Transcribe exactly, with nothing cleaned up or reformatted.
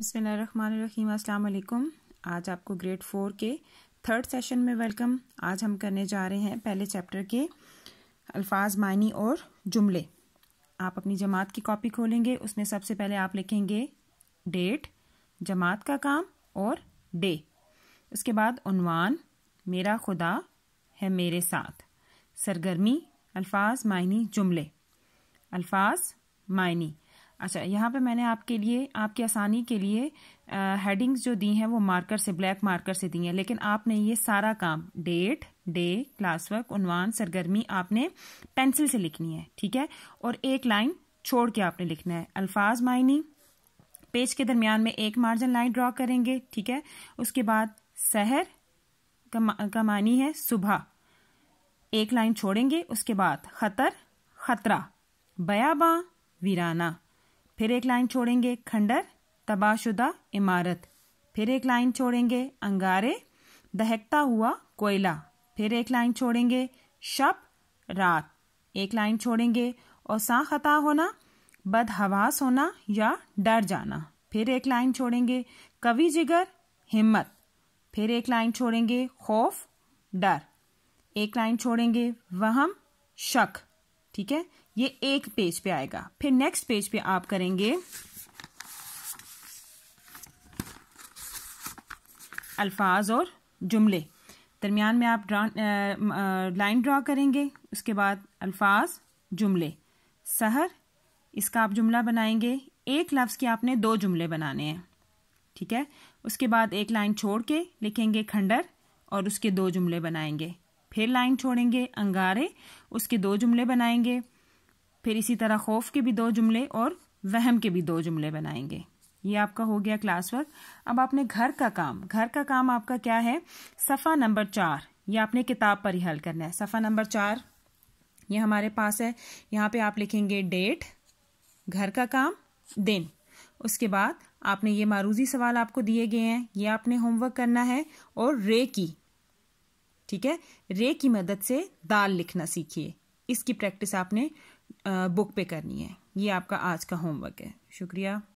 बिस्मिल्लाहिर्रहमानिर्रहीम, अस्सलाम वालेकुम। आज आपको ग्रेड फोर के थर्ड सेशन में वेलकम। आज हम करने जा रहे हैं पहले चैप्टर के अल्फाज, मायनी और जुमले। आप अपनी जमात की कॉपी खोलेंगे, उसमें सबसे पहले आप लिखेंगे डेट, जमात का काम और डे। उसके बाद उन्वान, मेरा खुदा है मेरे साथ। सरगर्मी, अल्फाज, मायनी, जुमले। अल्फाज, मायनी। अच्छा, यहाँ पे मैंने आपके लिए, आपकी आसानी के लिए हेडिंग्स जो दी हैं वो मार्कर से, ब्लैक मार्कर से दी हैं, लेकिन आपने ये सारा काम डेट, डे, क्लास वर्क, उन्वान, सरगर्मी आपने पेंसिल से लिखनी है, ठीक है। और एक लाइन छोड़ के आपने लिखना है। अल्फाज, मायनी, पेज के दरमियान में एक मार्जिन लाइन ड्रॉ करेंगे, ठीक है। उसके बाद सहर का मानी है सुबह, एक लाइन छोड़ेंगे। उसके बाद खतर, खतरा, बयाबा, वीराना, फिर एक लाइन छोड़ेंगे। खंडर, तबाहशुदा इमारत, फिर एक लाइन छोड़ेंगे। अंगारे, दहकता हुआ कोयला, फिर एक लाइन छोड़ेंगे। शब, रात, एक लाइन छोड़ेंगे। और सा खता होना, बदहवास होना या डर जाना, फिर एक लाइन छोड़ेंगे। कवि जिगर, हिम्मत, फिर एक लाइन छोड़ेंगे। खौफ, डर, एक लाइन छोड़ेंगे। वहम, शक, ठीक है। ये एक पेज पे आएगा। फिर नेक्स्ट पेज पे आप करेंगे अल्फाज और जुमले। दरमियान में आप ड्रा लाइन ड्रॉ करेंगे। उसके बाद अल्फाज, जुमले। सहर, इसका आप जुमला बनाएंगे। एक लफ्ज के आपने दो जुमले बनाने हैं, ठीक है। उसके बाद एक लाइन छोड़ के लिखेंगे खंडर और उसके दो जुमले बनाएंगे। फिर लाइन छोड़ेंगे। अंगारे, उसके दो जुमले बनाएंगे। फिर इसी तरह खौफ के भी दो जुमले और वहम के भी दो जुमले बनाएंगे। ये आपका हो गया क्लास वर्क। अब आपने घर का काम, घर का काम आपका क्या है? सफ़ा नंबर चार, ये आपने किताब पर ही हल करना है। सफ़ा नंबर चार ये हमारे पास है। यहाँ पे आप लिखेंगे डेट, घर का काम, दिन। उसके बाद आपने ये मारूजी सवाल आपको दिए गए हैं, ये आपने होमवर्क करना है। और रे की, ठीक है, रे की मदद से दाल लिखना सीखिए। इसकी प्रैक्टिस आपने बुक पे करनी है। ये आपका आज का होमवर्क है। शुक्रिया।